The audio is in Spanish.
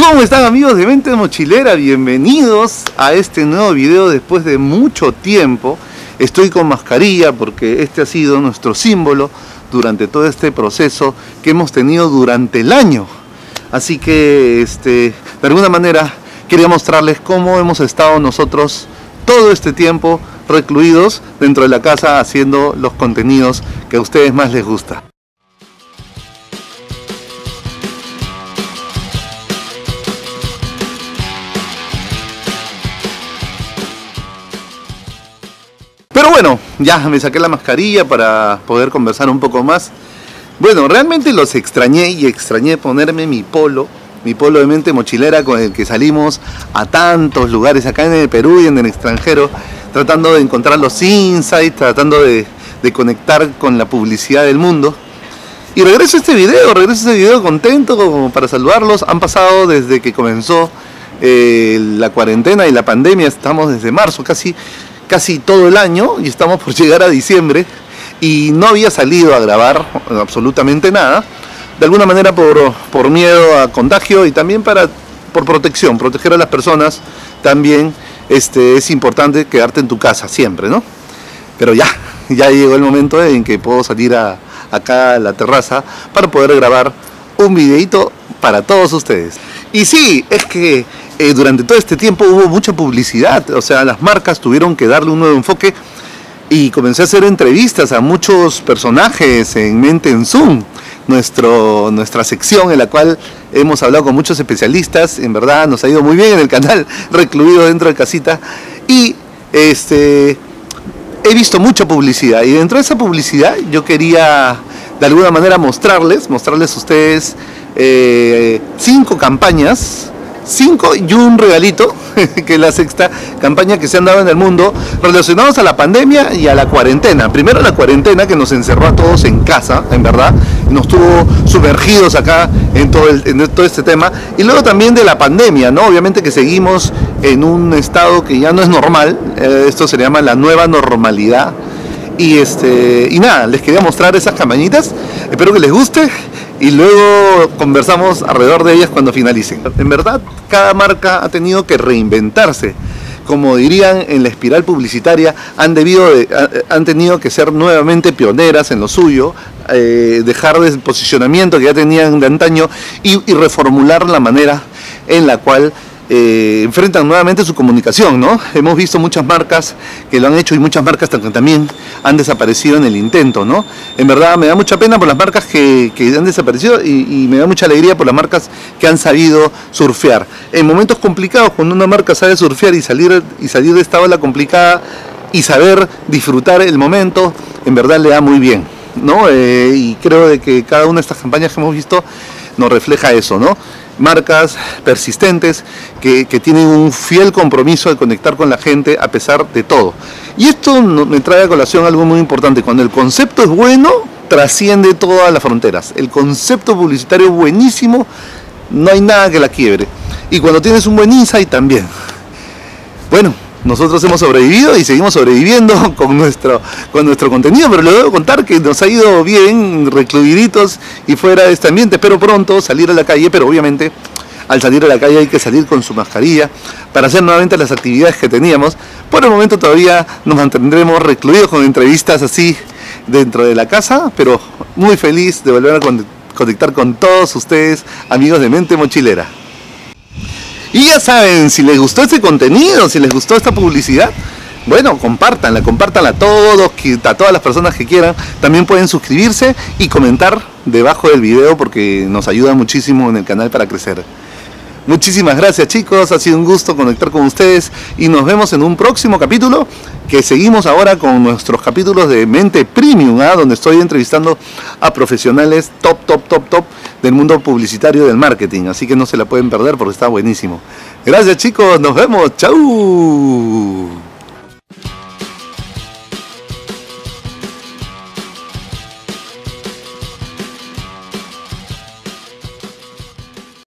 ¿Cómo están, amigos de Mente Mochilera? Bienvenidos a este nuevo video después de mucho tiempo. Estoy con mascarilla porque este ha sido nuestro símbolo durante todo este proceso que hemos tenido durante el año. Así que de alguna manera quería mostrarles cómo hemos estado nosotros todo este tiempo recluidos dentro de la casa haciendo los contenidos que a ustedes más les gusta. Pero bueno, ya me saqué la mascarilla para poder conversar un poco más. Bueno, realmente los extrañé y extrañé ponerme mi polo de Mente Mochilera con el que salimos a tantos lugares acá en el Perú y en el extranjero, tratando de encontrar los insights, tratando de conectar con la publicidad del mundo. Y regreso a este video contento como para saludarlos. Han pasado desde que comenzó la cuarentena y la pandemia, estamos desde marzo casi todo el año y estamos por llegar a diciembre y no había salido a grabar absolutamente nada, de alguna manera por miedo a contagio y también por proteger a las personas. También es importante quedarte en tu casa siempre, ¿no? Pero ya llegó el momento en que puedo salir acá a la terraza para poder grabar un videito para todos ustedes. Y sí, es que durante todo este tiempo hubo mucha publicidad, o sea, las marcas tuvieron que darle un nuevo enfoque y comencé a hacer entrevistas a muchos personajes en Mente en Zoom, nuestra sección en la cual hemos hablado con muchos especialistas. En verdad nos ha ido muy bien en el canal, recluido dentro de casita, y he visto mucha publicidad, y dentro de esa publicidad yo quería de alguna manera mostrarles a ustedes 5 campañas, 5 y un regalito, que es la sexta campaña que se han dado en el mundo relacionados a la pandemia y a la cuarentena. Primero la cuarentena, que nos encerró a todos en casa, en verdad, nos tuvo sumergidos acá en todo este tema, y luego también de la pandemia, ¿no? Obviamente que seguimos en un estado que ya no es normal, esto se llama la nueva normalidad. Y nada, les quería mostrar esas campañitas, espero que les guste y luego conversamos alrededor de ellas cuando finalicen. En verdad, cada marca ha tenido que reinventarse. Como dirían en la espiral publicitaria, han tenido que ser nuevamente pioneras en lo suyo, dejar el posicionamiento que ya tenían de antaño y reformular la manera en la cual enfrentan nuevamente su comunicación, ¿no? Hemos visto muchas marcas que lo han hecho y muchas marcas también han desaparecido en el intento, ¿no? En verdad me da mucha pena por las marcas que han desaparecido y me da mucha alegría por las marcas que han sabido surfear. En momentos complicados, cuando una marca sabe surfear y salir de esta ola complicada y saber disfrutar el momento, en verdad le da muy bien, ¿no? Y creo de que cada una de estas campañas que hemos visto nos refleja eso, ¿no? Marcas persistentes que tienen un fiel compromiso de conectar con la gente a pesar de todo. Y esto me trae a colación algo muy importante: cuando el concepto es bueno, trasciende todas las fronteras. El concepto publicitario es buenísimo, no hay nada que la quiebre. Y cuando tienes un buen insight también. Bueno, nosotros hemos sobrevivido y seguimos sobreviviendo con nuestro contenido, pero les debo contar que nos ha ido bien recluiditos y fuera de este ambiente. Espero pronto salir a la calle, pero obviamente al salir a la calle hay que salir con su mascarilla para hacer nuevamente las actividades que teníamos. Por el momento todavía nos mantendremos recluidos con entrevistas así dentro de la casa, pero muy feliz de volver a conectar con todos ustedes, amigos de Mente Mochilera. Y ya saben, si les gustó este contenido, si les gustó esta publicidad, bueno, compártanla a todas las personas que quieran. También pueden suscribirse y comentar debajo del video porque nos ayuda muchísimo en el canal para crecer. Muchísimas gracias, chicos, ha sido un gusto conectar con ustedes y nos vemos en un próximo capítulo, que seguimos ahora con nuestros capítulos de Mente Premium, donde estoy entrevistando a profesionales top del mundo publicitario del marketing, así que no se la pueden perder porque está buenísimo. Gracias, chicos, nos vemos, chau.